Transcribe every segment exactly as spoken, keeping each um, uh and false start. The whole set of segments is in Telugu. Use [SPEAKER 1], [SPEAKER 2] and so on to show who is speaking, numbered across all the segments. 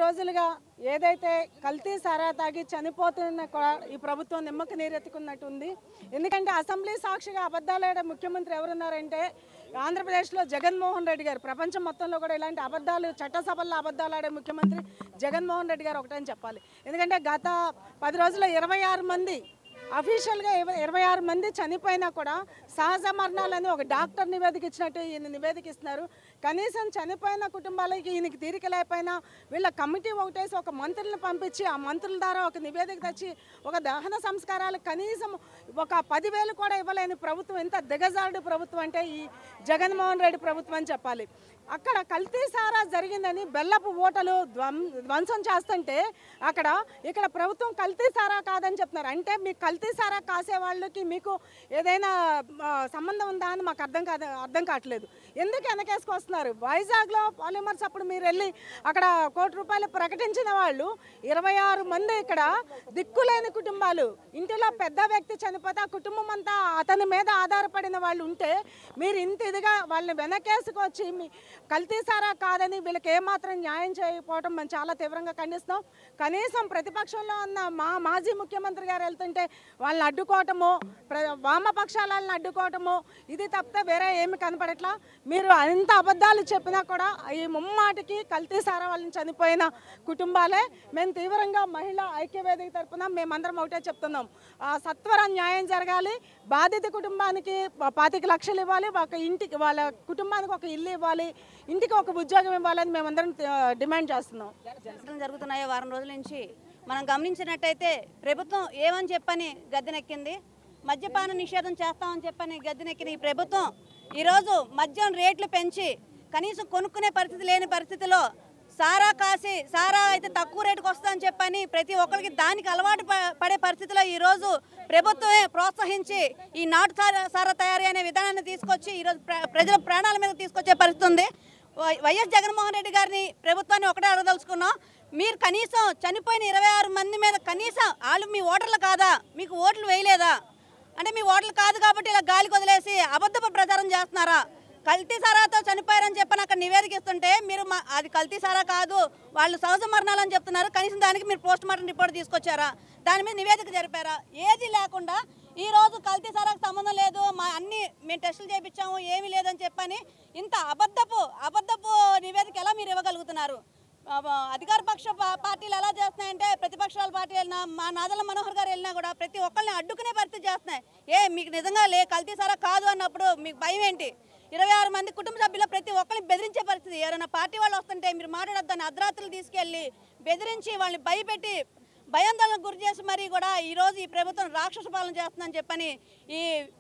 [SPEAKER 1] రోజులుగా ఏదైతే కల్తీ సారా తాగి చనిపోతున్న కూడా ఈ ప్రభుత్వం నిమ్మక నీరెత్తుకున్నట్టుంది. ఎందుకంటే అసెంబ్లీ సాక్షిగా అబద్ధాలాడే ముఖ్యమంత్రి ఎవరున్నారంటే ఆంధ్రప్రదేశ్లో జగన్మోహన్ రెడ్డి గారు. ప్రపంచం మొత్తంలో కూడా ఇలాంటి అబద్ధాలు చట్టసభల్లో అబద్ధాలు ఆడే ముఖ్యమంత్రి జగన్మోహన్ రెడ్డి గారు ఒకటని చెప్పాలి. ఎందుకంటే గత పది రోజుల్లో ఇరవై ఆరు మంది అఫీషియల్గా ఇరవై ఆరు మంది చనిపోయినా కూడా సహజ మరణాలని ఒక డాక్టర్ నివేదిక ఇచ్చినట్టు ఈయన నివేదిక ఇస్తున్నారు. కనీసం చనిపోయిన కుటుంబాలకి ఈయనకి తీరిక లేకపోయినా వీళ్ళ కమిటీ ఒకటేసి ఒక మంత్రులను పంపించి ఆ మంత్రుల ద్వారా ఒక నివేదిక తెచ్చి ఒక దహన సంస్కారాలు కనీసం ఒక పదివేలు కూడా ఇవ్వలేని ప్రభుత్వం ఎంత దిగజారుడు ప్రభుత్వం అంటే ఈ జగన్మోహన్ రెడ్డి ప్రభుత్వం అని చెప్పాలి. అక్కడ కల్తీ సారా జరిగిందని బెల్లపు ఓటలు ధ్వం ధ్వంసం చేస్తుంటే అక్కడ ఇక్కడ ప్రభుత్వం కల్తీ సారా కాదని చెప్తున్నారు. అంటే మీకు కల్తీ సారా కాసే వాళ్ళకి మీకు ఏదైనా సంబంధం ఉందా అని మాకు అర్థం కాదు అర్థం కావట్లేదు. ఎందుకు వెనకేసుకొస్తున్నారు? వైజాగ్లో పాలిమర్స్ అప్పుడు మీరు వెళ్ళి అక్కడ కోటి రూపాయలు ప్రకటించిన వాళ్ళు ఇరవై ఆరు మంది ఇక్కడ దిక్కులేని కుటుంబాలు, ఇంటిలో పెద్ద వ్యక్తి చనిపోతే ఆ కుటుంబం అంతా అతని మీద ఆధారపడిన వాళ్ళు ఉంటే మీరు ఇంత ఇదిగా వాళ్ళని వెనకేసుకొచ్చి మీ కల్తీ సారా కాదని వీళ్ళకి ఏమాత్రం న్యాయం చేయకపోవడం మేము చాలా తీవ్రంగా ఖండిస్తున్నాం. కనీసం ప్రతిపక్షంలో ఉన్న మా మాజీ ముఖ్యమంత్రి గారు వెళ్తుంటే వాళ్ళని అడ్డుకోవటము, వామపక్షాలను అడ్డుకోవటము, ఇది తప్పితే వేరే ఏమి కనపడట్లా. మీరు ఎంత అబద్ధాలు చెప్పినా కూడా ఈ ముమ్మాటికి కల్తీ సారా వాళ్ళని చనిపోయిన కుటుంబాలే. మేము తీవ్రంగా మహిళా ఐక్యవేదిక తరఫున మేమందరం ఒకటే చెప్తున్నాం, సత్వర న్యాయం జరగాలి. బాధిత కుటుంబానికి పాతిక లక్షలు ఇవ్వాలి, ఒక ఇంటికి వాళ్ళ కుటుంబానికి ఒక ఇల్లు ఇవ్వాలి, ఇంటికి ఒక ఉద్యోగం ఇవ్వాలని మేమందరం డిమాండ్ చేస్తున్నాం.
[SPEAKER 2] జరుగుతున్నాయో వారం రోజుల నుంచి మనం గమనించినట్టయితే ప్రభుత్వం ఏమని చెప్పని గద్దెనెక్కింది, మద్యపాన నిషేధం చేస్తామని చెప్పని గద్దెనెక్కిన ఈ ప్రభుత్వం ఈరోజు మద్యం రేట్లు పెంచి కనీసం కొనుక్కునే పరిస్థితి లేని పరిస్థితిలో సారా కాసి సారా అయితే తక్కువ రేటుకు వస్తుందని చెప్పని ప్రతి ఒక్కరికి దానికి అలవాటు పడే పరిస్థితిలో ఈరోజు ప్రభుత్వమే ప్రోత్సహించి ఈ నాటు సారా సారా తయారీ అనే విధానాన్ని తీసుకొచ్చి ఈరోజు ప్రజల ప్రాణాల మీద తీసుకొచ్చే పరిస్థితి ఉంది. వైఎస్ జగన్మోహన్ రెడ్డి గారిని ప్రభుత్వాన్ని ఒకటే అడగదలుచుకున్నాం, మీరు కనీసం చనిపోయిన ఇరవై ఆరు మంది మీద కనీసం వాళ్ళు మీ ఓటర్లు కాదా, మీకు ఓట్లు వేయలేదా అంటే మీ ఓటర్లు కాదు కాబట్టి ఇలా గాలికి వదిలేసి అబద్ధపు ప్రచారం చేస్తున్నారా? కల్తీ సారాతో చనిపోయారని చెప్పని అక్కడ నివేదిక ఇస్తుంటే మీరు అది కల్తీ సారా కాదు వాళ్ళు సహజ మరణాలని చెప్తున్నారు. కనీసం దానికి మీరు పోస్ట్ మార్టం రిపోర్ట్ తీసుకొచ్చారా? దాని మీద నివేదిక జరిపారా? ఏది లేకుండా ఈరోజు కల్తీ సారాకు సంబంధం లేదు, మా అన్ని మేము టెస్టులు చేయించాము ఏమీ లేదని చెప్పని ఇంత అబద్ధపు అబద్ధపు నివేదిక ఎలా మీరు ఇవ్వగలుగుతున్నారు? అధికార పక్ష పార్టీలు ఎలా చేస్తున్నాయంటే ప్రతిపక్షాల పార్టీలు వెళ్ళినా మా నాదల మనోహర్ గారు వెళ్ళినా కూడా ప్రతి ఒక్కరిని అడ్డుకునే పరిస్థితి చేస్తున్నాయి. ఏ మీకు నిజంగా లే కల్తీ సారా కాదు అన్నప్పుడు మీకు భయం ఏంటి? ఇరవై ఆరు మంది కుటుంబ సభ్యులు ప్రతి ఒక్కరిని బెదిరించే పరిస్థితి. ఎవరైనా పార్టీ వాళ్ళు వస్తుంటే మీరు మాట్లాడొద్దని అర్ధరాత్రులు తీసుకెళ్ళి బెదిరించి వాళ్ళని భయపెట్టి భయాందోళనకు గురి చేసి మరీ కూడా ఈరోజు ఈ ప్రభుత్వం రాక్షస పాలన చేస్తుందని చెప్పని ఈ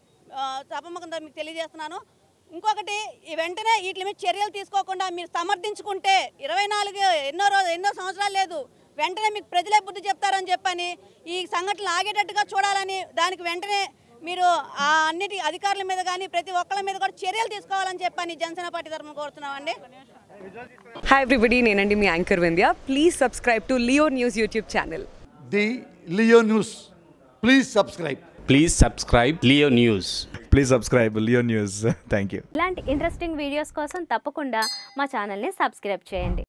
[SPEAKER 2] సభముఖంతో మీకు తెలియజేస్తున్నాను. ఇంకొకటి ఈ వెంటనే వీటి మీద చర్యలు తీసుకోకుండా మీరు సమర్థించుకుంటే ఇరవై నాలుగు ఎన్నో రోజు ఎన్నో సంవత్సరాలు లేదు, వెంటనే మీకు ప్రజలే బుద్ధి చెప్తారని చెప్పని ఈ సంఘటనలు ఆగేటట్టుగా చూడాలని దానికి వెంటనే మీరు ఆ అన్నిటి అధికారుల మీద కానీ ప్రతి ఒక్కళ్ళ మీద కూడా చర్యలు తీసుకోవాలని చెప్పని జనసేన పార్టీ తరఫున కోరుతున్నామండి.
[SPEAKER 3] హాయ్ ఎవ్రీబడి, నేనండి మీ anchor Vindhya. Please subscribe to Leo News YouTube channel.
[SPEAKER 4] The Leo News, please subscribe.
[SPEAKER 5] Please subscribe Leo News.
[SPEAKER 6] Please subscribe Leo News. Thank you.
[SPEAKER 7] ఇలాంటి ఇంట్రెస్టింగ్ వీడియోస్ కోసం తప్పకుండా మా ఛానల్ని సబ్స్క్రైబ్ చేయండి.